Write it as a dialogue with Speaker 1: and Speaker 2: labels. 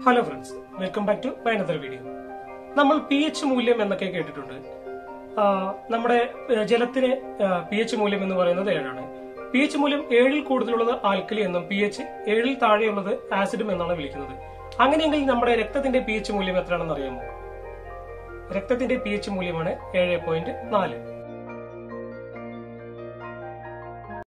Speaker 1: Hello friends, welcome back to another video. നമ്മൾ pH മൂല്യം എന്നൊക്കെ കേട്ടിട്ടുണ്ട്. നമ്മുടെ ജലത്തിന് pH മൂല്യം എന്ന് പറയുന്നത് 7ആണ്. pH മൂല്യം 7ൽ കൂടുതലുള്ളത് ആൽക്കലി എന്നും pH 7ൽ താഴെയുള്ളത് ആസിഡും എന്നാണ് വിളിക്കുന്നത്. അങ്ങനെയെങ്കിൽ നമ്മുടെ രക്തത്തിന്റെ pH മൂല്യം എത്രയാണെന്ന് അറിയാമോ? രക്തത്തിന്റെ pH മൂല്യമാണ് 7.4.